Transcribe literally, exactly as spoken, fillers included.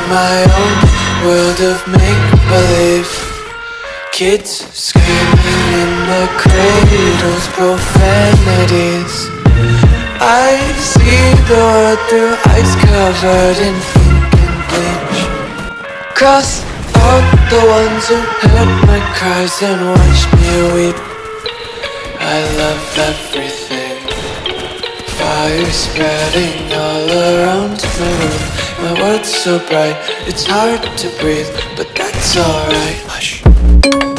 my own world of make-believe. Kids screaming in their cradles, profanities. I see the world through eyes covered in ink and bleach. Cross out the ones who heard my cries and watched me weep. I love everything. Fire spreading all around my room. My world's so bright, it's hard to breathe, but that's alright. Hush.